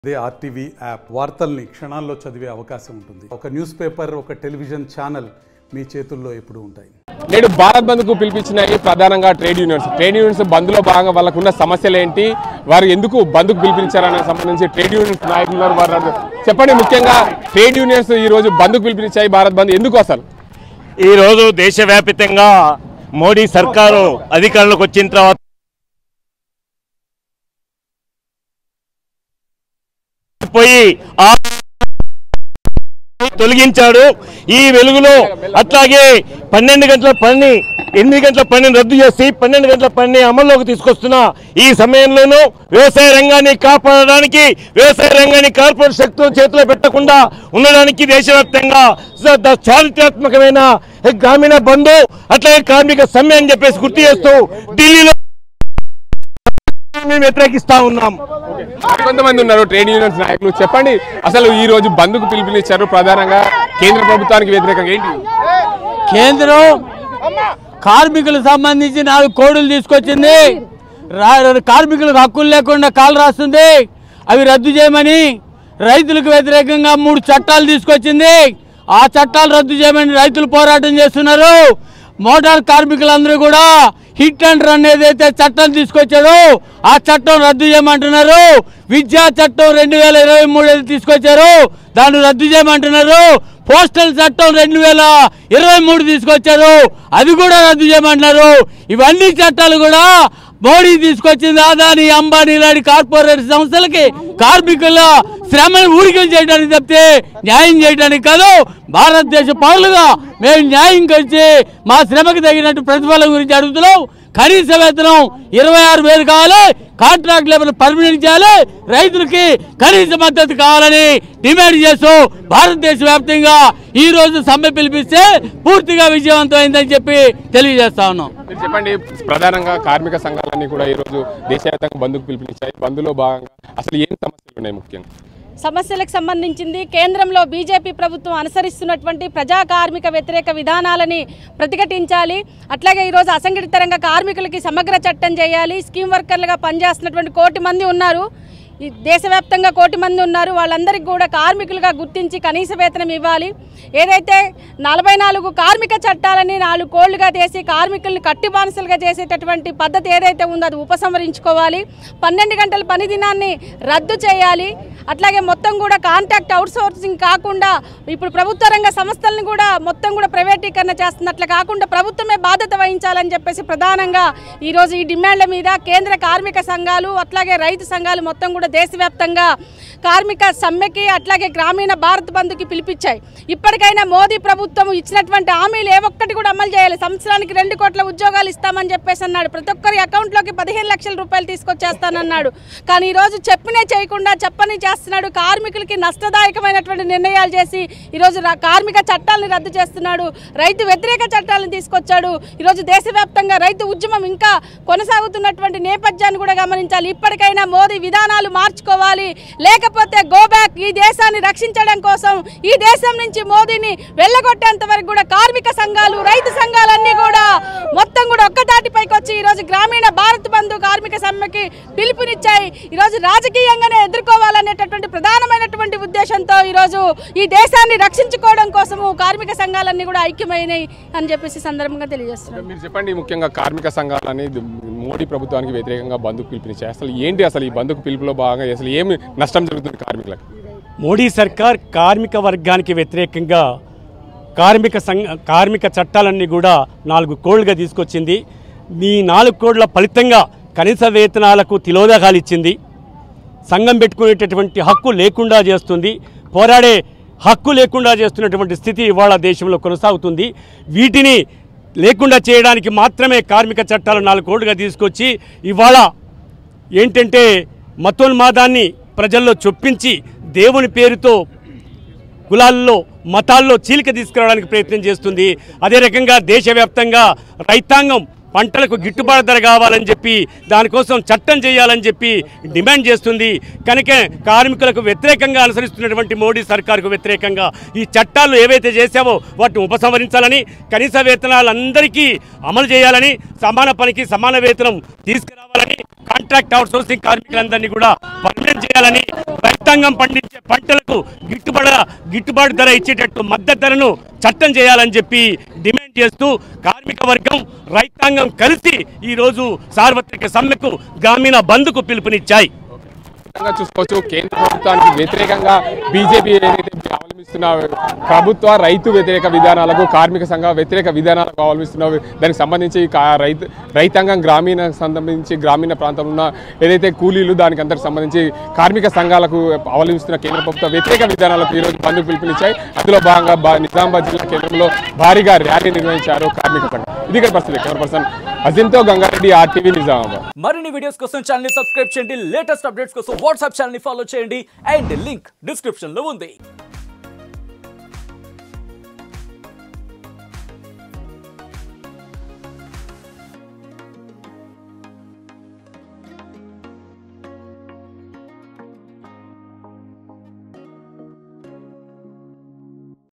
అదే RTV app వార్తల్ని క్షణాల్లో చదివే అవకాశం ఉంటుంది. ఒక న్యూస్ పేపర్, ఒక టెలివిజన్ ఛానల్ మీ చేతుల్లో ఎప్పుడూ ఉంటాయి. నేడు భారత్ బంద్కు పిలిపించినాయి ప్రధానంగా ట్రేడ్ యూనియన్స్ బంద్లో భాగంగా వాళ్ళకున్న సమస్యలు ఏంటి, వారు ఎందుకు బంద్కు పిలిపించారనే సంబంధించి ట్రేడ్ యూనియన్స్ నాయకులు వారు చెప్పండి. ముఖ్యంగా ట్రేడ్ యూనియన్స్ ఈ రోజు బంద్కు పిలిపించాయి. భారత్ బంద్ ఎందుకు అసలు? ఈరోజు దేశవ్యాప్తంగా మోడీ సర్కారు అధికారంలోకి వచ్చిన తర్వాత పోయి తొలగించాడు. ఈ వెలుగులో అట్లాగే 12 గంటల పని 8 గంటల పనిని రద్దు చేసి 12 గంటల పనిని అమల్లోకి తీసుకొస్తున్న ఈ సమయంలోనూ వ్యవసాయ రంగాన్ని కాపాడడానికి, వ్యవసాయ రంగాన్ని కార్పొరేట్ శక్తుల చేతిలో పెట్టకుండా ఉండడానికి దేశవ్యాప్తంగా చారిత్రాత్మకమైన గ్రామీణ బంధు అట్లాగే కార్మిక సమ్మె అని చెప్పేసి గుర్తు చేస్తూ ఢిల్లీలో మేము వ్యతిరేకిస్తా ఉన్నాం. కొంతమంది ఉన్నారు ట్రేడ్ యూనియన్స్ నాయకులు, చెప్పండి అసలు ఈ రోజు బంద్కు పిలుపునిచ్చారు ప్రధానంగా కేంద్ర ప్రభుత్వానికి వ్యతిరేకంగా ఏంటి? కేంద్రం కార్మికులకు సంబంధించి 4 కోడులు తీసుకొచ్చింది. కార్మికులకు హక్కులు లేకుండా కాలు రాస్తుంది. అవి రద్దు చేయమని రైతులకు వ్యతిరేకంగా 3 చట్టాలు తీసుకొచ్చింది. ఆ చట్టాలు రద్దు చేయమని రైతులు పోరాటం చేస్తున్నారు. మోటార్ కార్మికులందరూ కూడా హిట్ అండ్ రన్ ఏదైతే చట్టం తీసుకొచ్చారో ఆ చట్టం రద్దు చేయమంటున్నారు. విద్యా చట్టం 2023 తీసుకొచ్చారు, దాన్ని రద్దు చేయమంటున్నారు. పోస్టల్ చట్టం 2023 తీసుకొచ్చారు, అది కూడా రద్దు చేయమంటున్నారు. ఇవన్నీ చట్టాలు కూడా మోడీ తీసుకొచ్చింది అదాని, అంబానీ లాంటి కార్పొరేట్ సంస్థలకి కార్మికుల శ్రమను ఊరికలు చేయడానికి తప్పితే న్యాయం చేయడానికి కాదు. భారతదేశ పౌరులుగా మేము న్యాయం కలిసి మా శ్రమకు తగినట్టు ప్రతిఫలం గురించి అడుగుతున్నాం. కనీస వేతనం 26,000 కావాలి, కాంట్రాక్ట్ లేబర్ పర్మనెంట్ చేయాలి, రైతులకి కనీస మద్దతు కావాలని డిమాండ్ చేస్తూ భారతదేశ వ్యాప్తంగా ఈ రోజు సమ్మె పిలిపిస్తే పూర్తిగా విజయవంతమైందని చెప్పి తెలియజేస్తా ఉన్నాం. చెప్పండి, ప్రధానంగా కార్మిక సంఘాలన్నీ కూడా ఈ రోజు దేశవ్యాప్తంగా బంద్కు పిలుపునిచ్చాయి. బంద్లో భాగంగా అసలు ఏం సమస్యలు ఉన్నాయి? ముఖ్యంగా సమస్యలకు సంబంధించింది కేంద్రంలో బీజేపీ ప్రభుత్వం అనుసరిస్తున్నటువంటి ప్రజా కార్మిక వ్యతిరేక విధానాలని ప్రతిఘటించాలి. అట్లాగే ఈరోజు అసంఘటిత రంగ కార్మికులకి సమగ్ర చట్టం చేయాలి. స్కీమ్ వర్కర్లుగా పనిచేస్తున్నటువంటి 1 కోటి మంది ఉన్నారు. ఈ దేశవ్యాప్తంగా 1 కోటి మంది ఉన్నారు. వాళ్ళందరికీ కూడా కార్మికులుగా గుర్తించి కనీస వేతనం ఇవ్వాలి. ఏదైతే 44 కార్మిక చట్టాలని 4 కోళ్లుగా చేసి కార్మికుల్ని కట్టి బానిసలుగా చేసేటటువంటి పద్ధతి ఏదైతే ఉందో అది ఉపసంహరించుకోవాలి. 12 గంటల పని దినాన్ని రద్దు చేయాలి. అట్లాగే మొత్తం కూడా కాంట్రాక్ట్ అవుట్సోర్సింగ్ కాకుండా ఇప్పుడు ప్రభుత్వ రంగ సంస్థలను కూడా మొత్తం కూడా ప్రైవేటీకరణ చేస్తున్నట్లు కాకుండా ప్రభుత్వమే బాధ్యత వహించాలని చెప్పేసి ప్రధానంగా ఈరోజు ఈ డిమాండ్ల మీద కేంద్ర కార్మిక సంఘాలు అట్లాగే రైతు సంఘాలు మొత్తం కూడా దేశవ్యాప్తంగా కార్మిక సమ్మెకి అట్లాగే గ్రామీణ భారత్ బంద్కి పిలిపించాయి. ఇప్పటికైనా మోదీ ప్రభుత్వం ఇచ్చినటువంటి హామీలు ఏ ఒక్కటి కూడా అమలు చేయాలి. సంవత్సరానికి 2 కోట్ల ఉద్యోగాలు ఇస్తామని చెప్పేసి అన్నాడు. ప్రతి ఒక్కరి అకౌంట్లోకి 15 లక్షల రూపాయలు తీసుకొచ్చేస్తానన్నాడు. కానీ ఈరోజు చెప్పనే చేయకుండా చెప్పని చేస్తున్నాడు. కార్మికులకి నష్టదాయకమైనటువంటి నిర్ణయాలు చేసి ఈరోజు కార్మిక చట్టాలను రద్దు చేస్తున్నాడు. రైతు వ్యతిరేక చట్టాలను తీసుకొచ్చాడు. ఈరోజు దేశవ్యాప్తంగా రైతు ఉద్యమం ఇంకా కొనసాగుతున్నటువంటి నేపథ్యాన్ని కూడా గమనించాలి. ఇప్పటికైనా మోదీ విధానాలు మార్చుకోవాలి, లేకపోతే గో బ్యాక్. ఈ దేశాన్ని రక్షించడం కోసం ఈ దేశం నుంచి మోదీని వెళ్ళగొట్టేంత వరకు కూడా కార్మిక సంఘాలు రైతు సంఘాలన్నీ కూడా మొత్తం కూడా ఒక్కతాటిపైకి వచ్చి ఈరోజు గ్రామీణ భారత్ బంధు కార్మిక సమ్మెకి పిలుపునిచ్చాయి. ఈరోజు రాజకీయంగానే ఎదుర్కోవాలనేటటువంటి ప్రధానమైనటువంటి ఉద్దేశంతో ఈరోజు ఈ దేశాన్ని రక్షించుకోవడం కోసము కార్మిక సంఘాలన్నీ కూడా ఐక్యమైనవి అని చెప్పేసి సందర్భంగా తెలియజేస్తున్నారు. మీరు చెప్పండి, ముఖ్యంగా కార్మిక సంఘాలని మోడీ ప్రభుత్వానికి వ్యతిరేకంగా బంద్కు పిలుపునిచ్చాయి. అసలు ఏంటి అసలు ఈ బంద్కు పిలుపులో భాగంగా అసలు ఏమి నష్టం జరుగుతుంది కార్మికులకు? మోడీ సర్కార్ కార్మిక వర్గానికి వ్యతిరేకంగా కార్మిక చట్టాలన్నీ కూడా 4 కోళ్లుగా తీసుకొచ్చింది. ఈ 4 కోళ్ల ఫలితంగా కనీస వేతనాలకు తిలోదకాలు ఇచ్చింది. సంఘం పెట్టుకునేటటువంటి హక్కు లేకుండా చేస్తుంది. పోరాడే హక్కు లేకుండా చేస్తున్నటువంటి స్థితి ఇవాళ దేశంలో కొనసాగుతుంది. వీటిని లేకుండా చేయడానికి మాత్రమే కార్మిక చట్టాలు 4 కోళ్లుగా తీసుకొచ్చి ఇవాళ ఏంటంటే మతోన్మాదాన్ని ప్రజల్లో చొప్పించి దేవుని పేరుతో కులాల్లో మతాల్లో చీలిక తీసుకురావడానికి ప్రయత్నం చేస్తుంది. అదే రకంగా దేశవ్యాప్తంగా రైతాంగం పంటలకు గిట్టుబాటు ధర కావాలని చెప్పి దానికోసం చట్టం చేయాలని చెప్పి డిమాండ్ చేస్తుంది. కనుక కార్మికులకు వ్యతిరేకంగా అనుసరిస్తున్నటువంటి మోడీ సర్కారుకు వ్యతిరేకంగా ఈ చట్టాలు ఏవైతే చేశావో వాటిని ఉపసంహరించాలని, కనీస వేతనాలు అందరికీ అమలు చేయాలని, సమాన పనికి సమాన వేతనం తీసుకురావాలని, కాంట్రాక్ట్ అవుట్ సోర్సింగ్ కార్మికులందరినీ కూడా పర్మనెంట్ చేయాలని, రైతాంగం పండించే పంటలకు గిట్టుబాటు ధర ఇచ్చేటట్టు మద్దతు ధరను చట్టం చేయాలని చెప్పి డిమాండ్ చేస్తూ కార్మిక వర్గం రైతాంగం కలిసి ఈరోజు సార్వత్రిక సమ్మెకు గ్రామీణ బంద్కు పిలుపునిచ్చాయి. చూసుకోవచ్చు కేంద్ర ప్రభుత్వానికి వ్యతిరేకంగా బీజేపీ ఏదైతే అవలంబిస్తున్న ప్రభుత్వ రైతు వ్యతిరేక విధానాలకు, కార్మిక సంఘ వ్యతిరేక విధానాలకు అవలంబిస్తున్న దానికి సంబంధించి రైతాంగం సంబంధించి గ్రామీణ ప్రాంతంలో ఉన్న ఏదైతే కూలీలు దానికి అందరికి సంబంధించి కార్మిక సంఘాలకు అవలంబిస్తున్న కేంద్ర ప్రభుత్వ వ్యతిరేక విధానాలకు ఈరోజు బంద్కు పిలుపునిచ్చాయి. అందులో భాగంగా నిజామాబాద్ జిల్లా కేంద్రంలో భారీగా ర్యాలీ నిర్వహించారు కార్మిక సంఘం. ఇది ఇక్కడ పరిస్థితి. కెమెరా పర్సన్ అజింతో గంగారెడ్డి, RTV నిజామాబాద్. మరిన్ని వీడియోస్ కోసం ఛానల్ ని సబ్స్క్రైబ్ చేయండి. లేటెస్ట్ అప్డేట్స్ కోసం వాట్సాప్ ఛానల్ ని ఫాలో చేయండి. అండ్ లింక్ డిస్క్రిప్షన్ లో ఉంది.